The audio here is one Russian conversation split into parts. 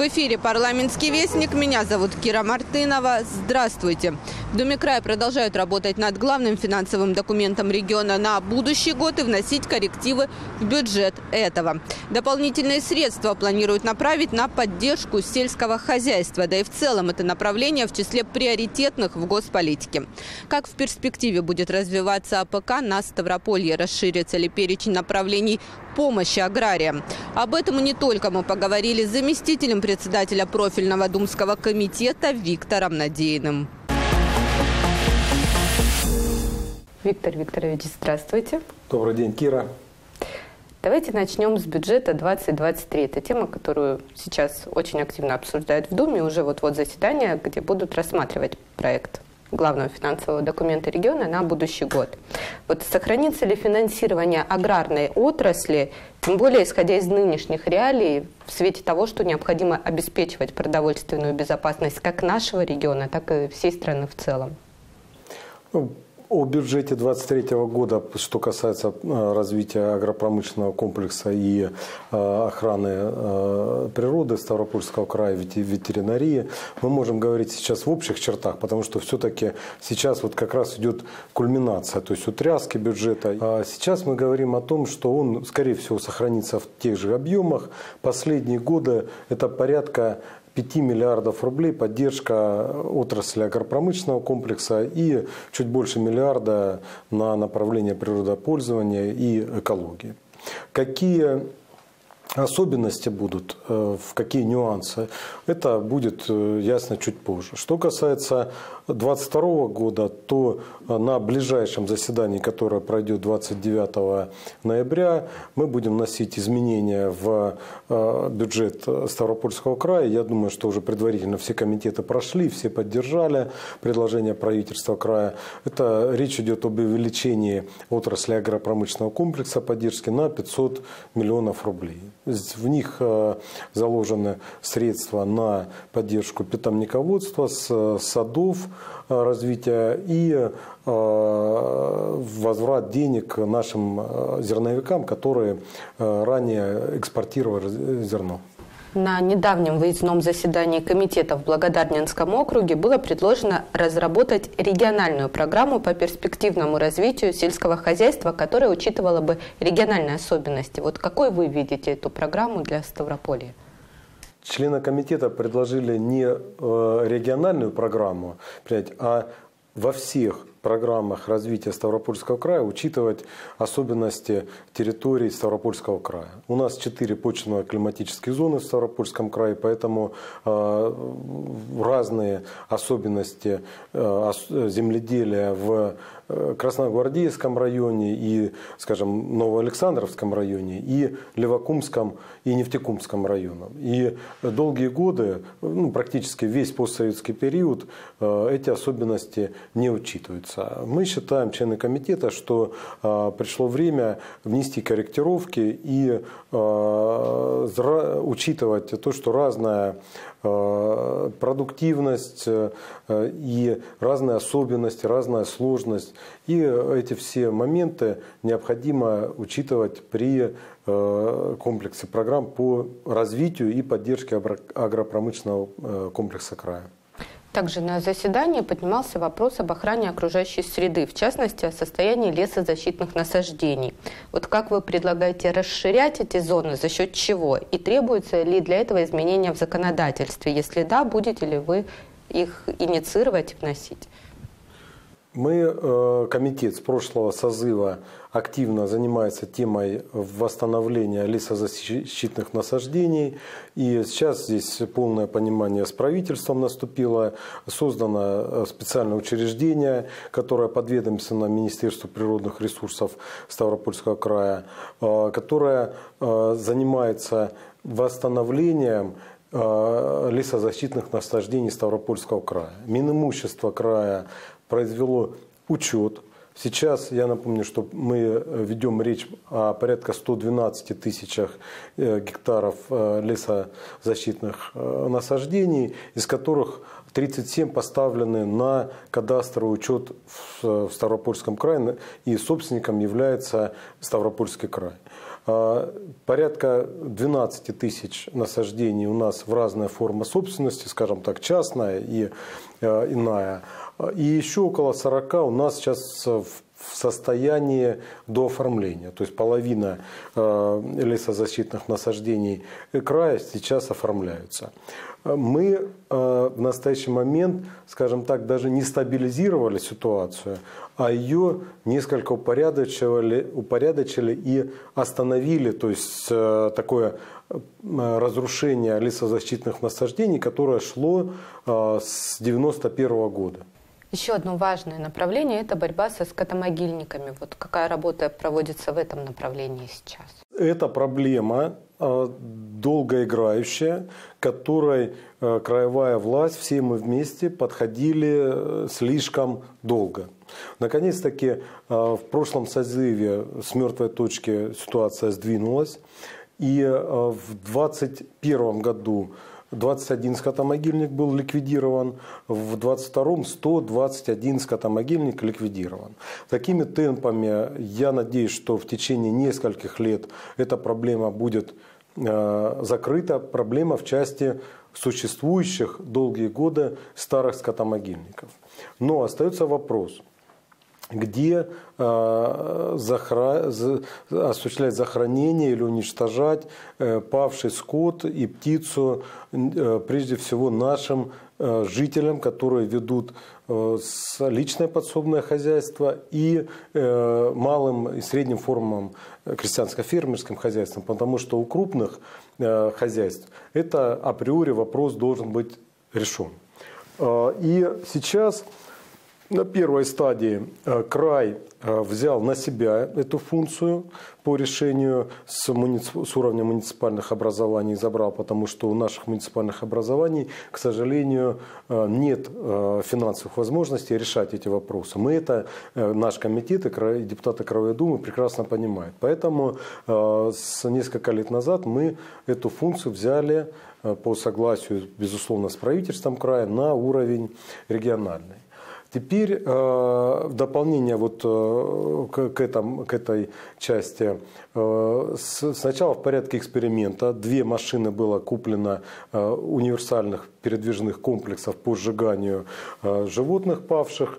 В эфире «Парламентский вестник». Меня зовут Кира Мартынова. Здравствуйте. В Думе края продолжают работать над главным финансовым документом региона на будущий год и вносить коррективы в бюджет этого. Дополнительные средства планируют направить на поддержку сельского хозяйства. Да и в целом это направление в числе приоритетных в госполитике. Как в перспективе будет развиваться АПК на Ставрополье? Расширится ли перечень направлений помощи аграриям? Об этом и не только мы поговорили с заместителем председателя профильного думского комитета Виктором Надеиным. Виктор Викторович, здравствуйте. Добрый день, Кира. Давайте начнем с бюджета 2023. Это тема, которую сейчас очень активно обсуждают в Думе. Уже вот-вот заседание, где будут рассматривать проект главного финансового документа региона на будущий год. Вот сохранится ли финансирование аграрной отрасли, тем более исходя из нынешних реалий, в свете того, что необходимо обеспечивать продовольственную безопасность как нашего региона, так и всей страны в целом? О бюджете 2023 года, что касается развития агропромышленного комплекса и охраны природы Ставропольского края, ветеринарии, мы можем говорить сейчас в общих чертах, потому что все-таки сейчас вот как раз идет кульминация, то есть утряски бюджета. А сейчас мы говорим о том, что он, скорее всего, сохранится в тех же объемах. Последние годы это порядка 5 миллиардов рублей поддержка отрасли агропромышленного комплекса и чуть больше миллиарда на направление природопользования и экологии. Какие особенности будут, в какие нюансы, это будет ясно чуть позже. Что касается 2022 года, то на ближайшем заседании, которое пройдет 29 ноября, мы будем вносить изменения в бюджет Ставропольского края. Я думаю, что уже предварительно все комитеты прошли, все поддержали предложение правительства края. Это речь идет об увеличении отрасли агропромышленного комплекса поддержки на 500 миллионов рублей. В них заложены средства на поддержку питомниководства, садов, развития и возврат денег нашим зерновикам, которые ранее экспортировали зерно. На недавнем выездном заседании комитета в Благодарнинском округе было предложено разработать региональную программу по перспективному развитию сельского хозяйства, которая учитывала бы региональные особенности. Вот какой вы видите эту программу для Ставрополья? Члены комитета предложили не региональную программу принять, а во всех программах развития Ставропольского края учитывать особенности территорий Ставропольского края. У нас 4 почвенно-климатические зоны в Ставропольском крае, поэтому разные особенности земледелия в Красногвардейском районе и, скажем, Новоалександровском районе, и Левокумском и Нефтекумском районах. И долгие годы, практически весь постсоветский период, эти особенности не учитываются. Мы считаем, члены комитета, что пришло время внести корректировки и учитывать то, что разная продуктивность и разные особенности, разная сложность. И эти все моменты необходимо учитывать при комплексе программ по развитию и поддержке агропромышленного комплекса края. Также на заседании поднимался вопрос об охране окружающей среды, в частности, о состоянии лесозащитных насаждений. Вот как вы предлагаете расширять эти зоны, за счет чего? И требуется ли для этого изменения в законодательстве? Если да, будете ли вы их инициировать и вносить? Мы, комитет с прошлого созыва, активно занимается темой восстановления лесозащитных насаждений. И сейчас здесь полное понимание с правительством наступило. Создано специальное учреждение, которое подведомственно Министерству природных ресурсов Ставропольского края, которое занимается восстановлением лесозащитных насаждений Ставропольского края. Минимущество края произвело учет. Сейчас, я напомню, что мы ведем речь о порядка 112 тысячах гектаров лесозащитных насаждений, из которых 37 поставлены на кадастровый учет в Ставропольском крае, и собственником является Ставропольский край. Порядка 12 тысяч насаждений у нас в разные формы собственности, скажем так, частная и иная. И еще около 40 у нас сейчас в состоянии дооформления. То есть половина лесозащитных насаждений края сейчас оформляются. Мы в настоящий момент, скажем так, даже не стабилизировали ситуацию, а ее несколько упорядочили и остановили, то есть такое разрушение лесозащитных насаждений, которое шло с 1991 года. Еще одно важное направление – это борьба со скотомогильниками. Вот какая работа проводится в этом направлении сейчас? Это проблема долгоиграющая, к которой краевая власть, все мы вместе подходили слишком долго. Наконец-таки в прошлом созыве с мертвой точки ситуация сдвинулась. И в 2021 году 21 скотомогильник был ликвидирован, в 2022 121 скотомогильник ликвидирован. Такими темпами я надеюсь, что в течение нескольких лет эта проблема будет закрыта. Проблема в части существующих долгие годы старых скотомогильников. Но остается вопрос, где осуществлять захоронение или уничтожать павший скот и птицу, прежде всего нашим жителям, которые ведут личное подсобное хозяйство и малым и средним формам крестьянско-фермерским хозяйством, потому что у крупных хозяйств это априори вопрос должен быть решен. И сейчас на первой стадии край взял на себя эту функцию по решению с уровня муниципальных образований забрал, потому что у наших муниципальных образований, к сожалению, нет финансовых возможностей решать эти вопросы. Мы это, наш комитет и депутаты Краевой Думы прекрасно понимают. Поэтому с несколько лет назад мы эту функцию взяли по согласию, безусловно, с правительством края на уровень региональный. Теперь в дополнение вот к этой части, сначала в порядке эксперимента 2 машины было куплено универсальных передвижных комплексов по сжиганию животных павших.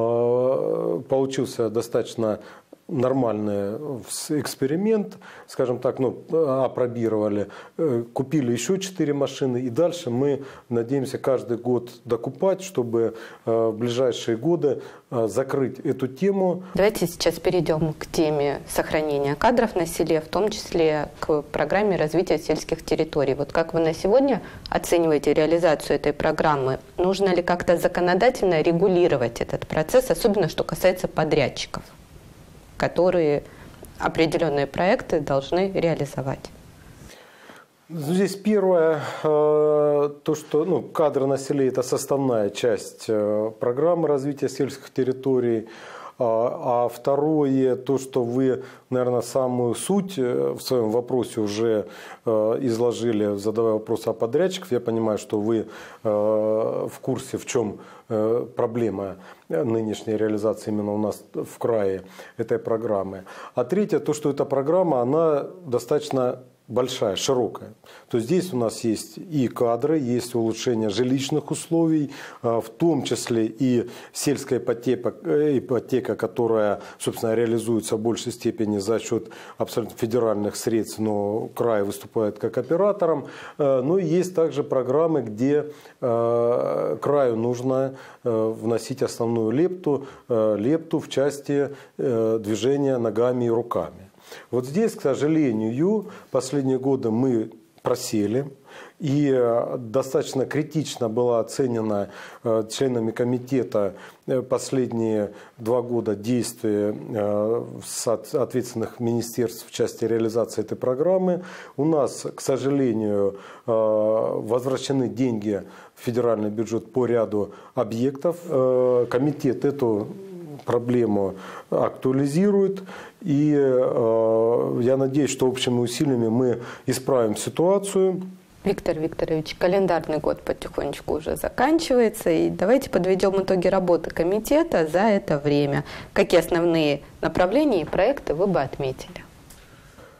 Получился достаточно нормальный эксперимент, скажем так, опробировали, купили еще 4 машины, и дальше мы надеемся каждый год докупать, чтобы в ближайшие годы закрыть эту тему. Давайте сейчас перейдем к теме сохранения кадров на селе, в том числе к программе развития сельских территорий. Вот как вы на сегодня оцениваете реализацию этой программы? Нужно ли как-то законодательно регулировать этот процесс, особенно что касается подрядчиков, которые определенные проекты должны реализовать? Здесь первое, то, что кадры на селе – это составная часть программы развития сельских территорий. А второе, то, что вы, наверное, самую суть в своем вопросе уже изложили, задавая вопрос о подрядчиках. Я понимаю, что вы в курсе, в чем проблема нынешней реализации именно у нас в крае этой программы. А третье, то, что эта программа, она достаточно большая, широкая. То есть здесь у нас есть и кадры, есть улучшение жилищных условий, в том числе и сельская ипотека, которая, собственно, реализуется в большей степени за счет абсолютно федеральных средств, но край выступает как оператором. Но есть также программы, где краю нужно вносить основную лепту в части движения ногами и руками. Вот здесь, к сожалению, последние годы мы просели, и достаточно критично была оценена членами комитета последние 2 года действия ответственных министерств в части реализации этой программы. У нас, к сожалению, возвращены деньги в федеральный бюджет по ряду объектов. Комитет эту проблему актуализирует, и я надеюсь, что общими усилиями мы исправим ситуацию. Виктор Викторович, календарный год потихонечку уже заканчивается, и давайте подведем итоги работы комитета за это время. Какие основные направления и проекты вы бы отметили?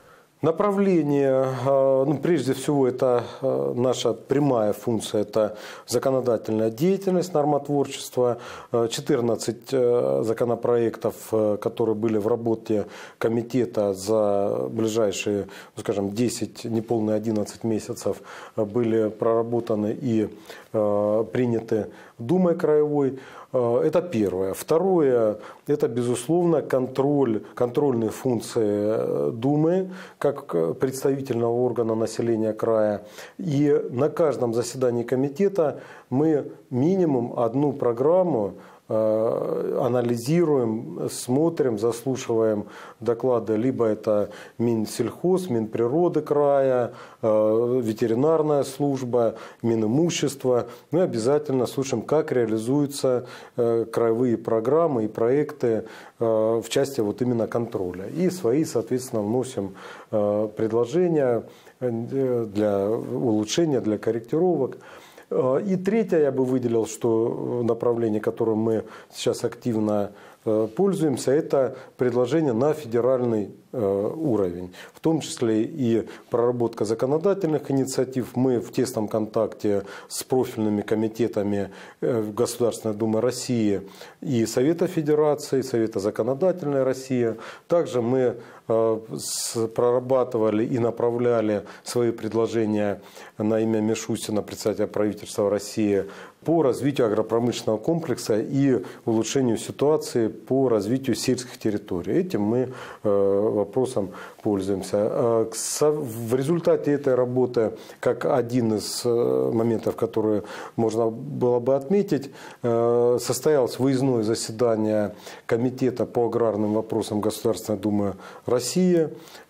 Направление, ну, прежде всего, это наша прямая функция, это законодательная деятельность, нормотворчество, 14 законопроектов, которые были в работе комитета за ближайшие, ну, скажем, 10, неполные 11 месяцев, были проработаны и приняты Думой краевой. Это первое. Второе, это, безусловно, контрольные функции Думы, как представительного органа населения края. И на каждом заседании комитета мы минимум одну программу анализируем, смотрим, заслушиваем доклады. Либо это Минсельхоз, Минприроды края, ветеринарная служба, Минимущество. Мы обязательно слушаем, как реализуются краевые программы и проекты в части вот именно контроля. И свои, соответственно, вносим предложения для улучшения, для корректировок. И третье я бы выделил, что направление, которым мы сейчас активно пользуемся, это предложение на федеральный уровень. В том числе и проработка законодательных инициатив. Мы в тесном контакте с профильными комитетами Государственной Думы России и Совета Федерации, Совета Законодательной России. Также мы прорабатывали и направляли свои предложения на имя Мишустина, председателя правительства России, по развитию агропромышленного комплекса и улучшению ситуации по развитию сельских территорий. Этим мы вопросом пользуемся. В результате этой работы, как один из моментов, которые можно было бы отметить, состоялось выездное заседание Комитета по аграрным вопросам Государственной Думы России.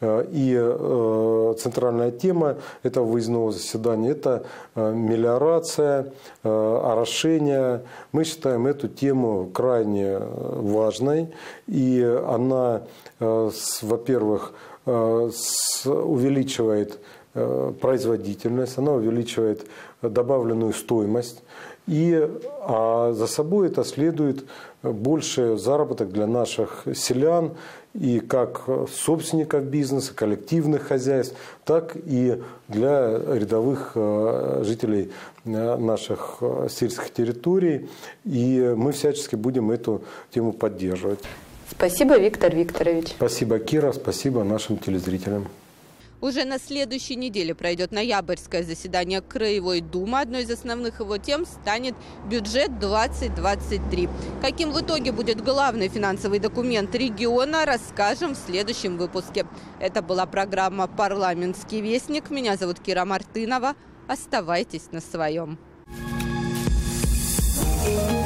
И центральная тема этого выездного заседания – это мелиорация, орошение. Мы считаем эту тему крайне важной, и она, во-первых, увеличивает производительность, она увеличивает добавленную стоимость, а за собой это следует больше заработок для наших селян, и как собственников бизнеса, коллективных хозяйств, так и для рядовых жителей наших сельских территорий. И мы всячески будем эту тему поддерживать. Спасибо, Виктор Викторович. Спасибо, Кира, спасибо нашим телезрителям. Уже на следующей неделе пройдет ноябрьское заседание Краевой Думы. Одной из основных его тем станет бюджет 2023. Каким в итоге будет главный финансовый документ региона, расскажем в следующем выпуске. Это была программа «Парламентский вестник». Меня зовут Кира Мартынова. Оставайтесь на своем.